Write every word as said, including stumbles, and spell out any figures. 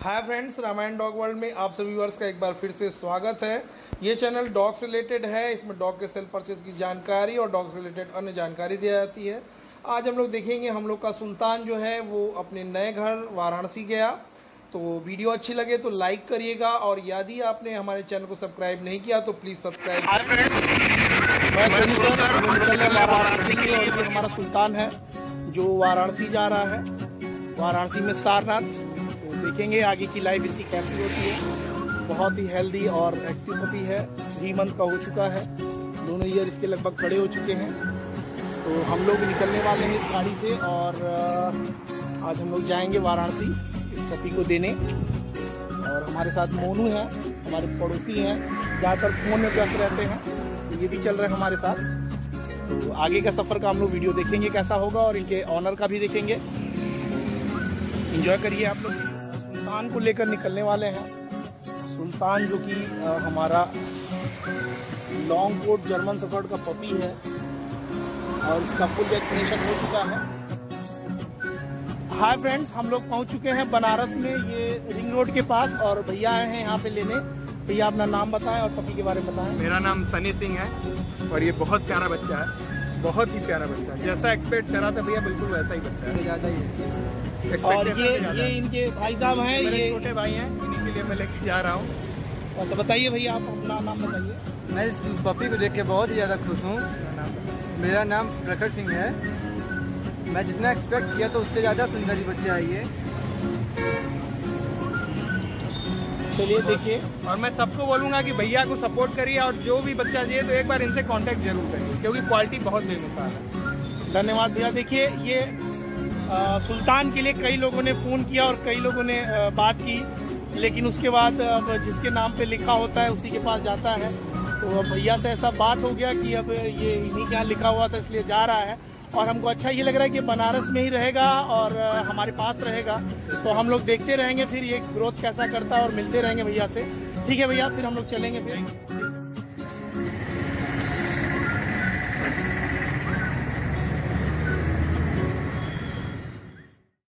हाय friends, Ramayan dog world में आप सभी व्यूअर्स का एक बार फिर से स्वागत है। ये चैनल डॉग से रिलेटेड है। इसमें डॉग के सेल परचेज की जानकारी और डॉग से रिलेटेड अन्य जानकारी दी जाती है। आज हम लोग देखेंगे, हम लोग का सुल्तान जो है वो अपने नए घर वाराणसी गया। तो वीडियो अच्छी लगे तो लाइक करिएगा, और यदि आपने हमारे चैनल को सब्सक्राइब नहीं किया तो प्लीज़ सब्सक्राइब। हाय फ्रेंड्स, मैं वाराणसी के, और ये हमारा सुल्तान है जो वाराणसी जा रहा है, वाराणसी में सारनाथ। देखेंगे आगे की लाइफ इसकी कैसी होती है। बहुत ही हेल्दी और एक्टिव पपी है, थ्री मंथ का हो चुका है, दोनों ईयर इसके लगभग खड़े हो चुके हैं। तो हम लोग निकलने वाले हैं इस गाड़ी से, और आज हम लोग जाएंगे वाराणसी इस पपी को देने। और हमारे साथ मोनू है, हमारे पड़ोसी हैं, ज़्यादातर फ़ोन में व्यस्त रहते हैं, तो ये भी चल रहे हैं हमारे साथ। तो आगे का सफ़र का हम लोग वीडियो देखेंगे कैसा होगा, और इनके ऑनर का भी देखेंगे। एंजॉय करिए आप लोग। सुल्तान को लेकर निकलने वाले हैं। सुल्तान जो कि हमारा लॉन्ग कोट जर्मन शेफर्ड का पपी है, और इसका फुल वैक्सीनेशन हो चुका है। हाय फ्रेंड्स, हम लोग पहुंच चुके हैं बनारस में, ये रिंग रोड के पास, और भैया आए हैं यहाँ पे लेने। भैया अपना नाम बताएं और पपी के बारे में बताएं। मेरा नाम सनी सिंह है, और ये बहुत प्यारा बच्चा है, बहुत ही प्यारा बच्चा है। जैसा एक्सपेक्ट करा था भैया, बिल्कुल वैसा ही बच्चा है, ज़्यादा ही है। और ये ये इनके भाई साहब हैं, ये छोटे भाई हैं, इन्हीं के लिए मैं लेके जा रहा हूँ। तो बताइए भैया, आप अपना नाम बताइए। मैं इस पपी को देख के बहुत ही ज़्यादा खुश हूँ। मेरा नाम प्रखर सिंह है। मैं जितना एक्सपेक्ट किया तो उससे ज़्यादा सुंदर ही बच्चा है ये। चलिए देखिए, और मैं सबको बोलूँगा कि भैया को सपोर्ट करिए, और जो भी बच्चा चाहिए तो एक बार इनसे कांटेक्ट जरूर करिए, क्योंकि क्वालिटी बहुत बेमिसाल है। धन्यवाद भैया। देखिए, ये आ, सुल्तान के लिए कई लोगों ने फ़ोन किया और कई लोगों ने आ, बात की, लेकिन उसके बाद अब जिसके नाम पे लिखा होता है उसी के पास जाता है। तो अब भैया से ऐसा बात हो गया कि अब ये इन्हीं के यहाँ लिखा हुआ था, इसलिए जा रहा है। और हमको अच्छा ये लग रहा है कि बनारस में ही रहेगा और हमारे पास रहेगा। तो हम लोग देखते रहेंगे फिर ये ग्रोथ कैसा करता है, और मिलते रहेंगे भैया से। ठीक है भैया, फिर हम लोग चलेंगे फिर।